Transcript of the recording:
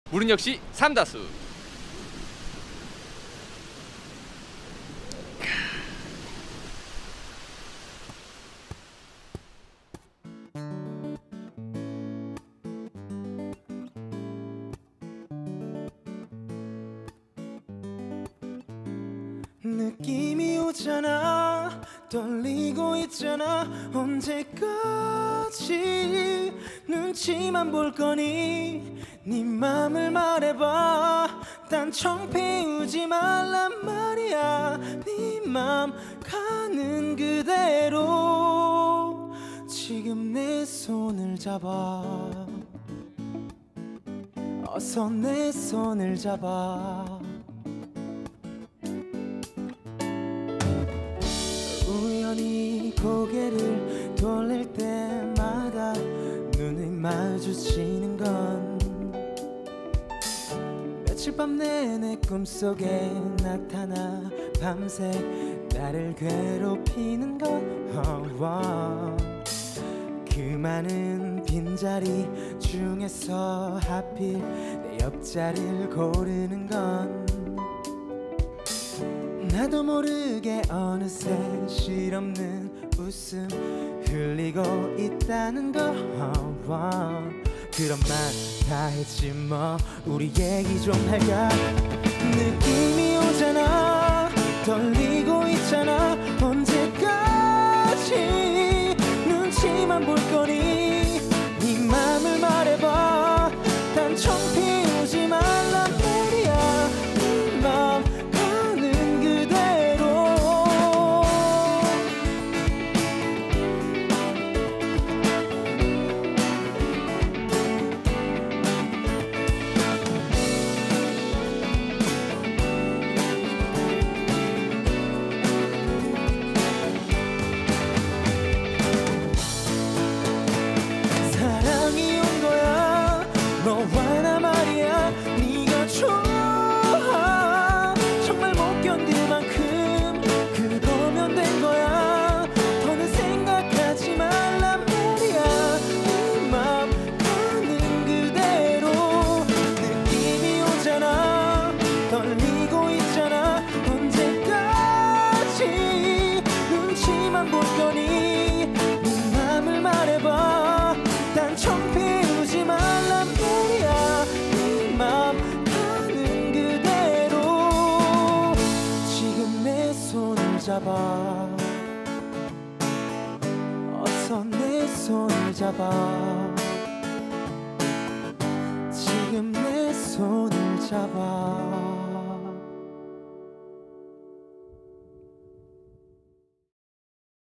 물은 역시 삼다수. 느낌이 오잖아, 떨리고 있잖아. 언제까지 눈치만 볼 거니? 네 맘을 말해봐. 딴청 피우지 말란 말이야. 네 맘 가는 그대로 지금 내 손을 잡아. 어서 내 손을 잡아. 우연히 고개를 돌릴 때마다 눈을 마주치는 건 며칠 밤 내내 꿈속에 나타나 밤새 나를 괴롭히는 건 그 많은 빈자리 중에서 하필 내 옆자리를 고르는 건 나도 모르게 어느새 실없는 웃음 흘리고 있다는 거. 그런 말 다 했지 뭐 우리 얘기 좀 할까. 느낌이 오잖아, 떨리고 있잖아. 언제까지 눈치만 볼 거니? 네 맘을 말해봐. 딴청 피우지 말란 말이야. 네 맘 가는 그대로 사랑이 온 거야. 너와 나 말이야. 네가 좋아. 정말 못 견딜 만큼 그거면 된 거야. 더는 생각하지 말란 말이야. 네 맘 가는 그대로. 느낌이 오잖아, 떨리고 있잖아. 언제까지 눈치만 볼 거니? 네 맘을 말해봐. 딴청 피우지 말란 말이야. 네 맘 가는 그대로 지금 내 손을 잡아. 어서 내 손을 잡아. 지금 내 손을 잡아.